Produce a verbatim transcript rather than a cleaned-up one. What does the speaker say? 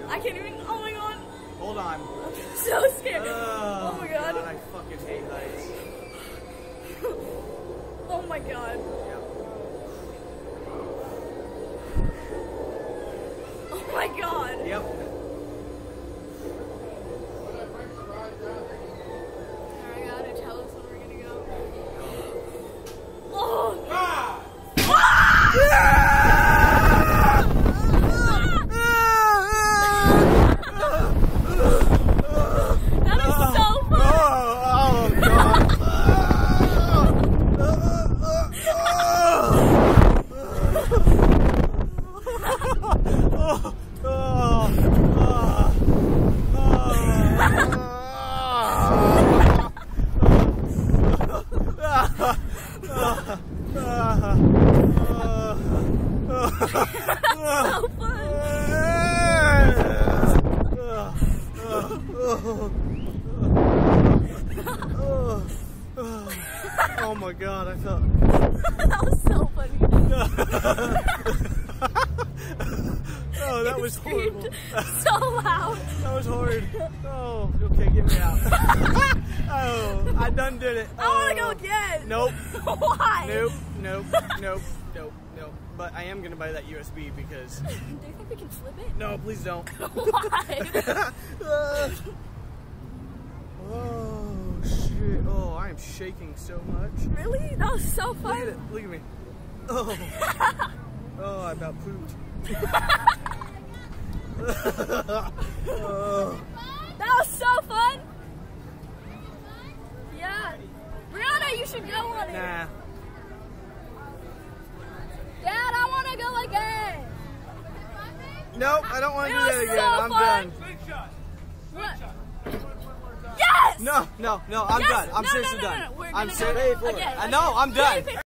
I can't even. Oh my god. Hold on. I'm so scared. Uh, oh my god. god. I fucking hate heights. Oh my god. Yep. Oh my god. Yep. Alright, gotta tell us when we're gonna go. Oh! Ah! That is so fun! Oh god! So fun! Oh my god, I felt That was so funny. Oh, that was horrible. So loud. That was horrid. Oh, okay, get me out. Oh, I done did it. I wanna go Oh. again. Nope. Why? Nope, nope, nope, nope, nope. But I am gonna buy that U S B because. Do you think we can flip it? No, please don't. Why? uh, oh shit! Oh, I am shaking so much. Really? That was so Look at fun. it. Look at me. Oh. Oh, I about pooped. Oh. That was so fun. Yeah. Brianna, you should go on it. Nah. Dad, I want to go again. Nope, I don't want to It do that was again. so I'm fun. done. What? Yes! No, no, no, I'm Yes! done. I'm No, seriously no, no, done. no, no. We're I'm gonna seriously go again. I know, I'm done.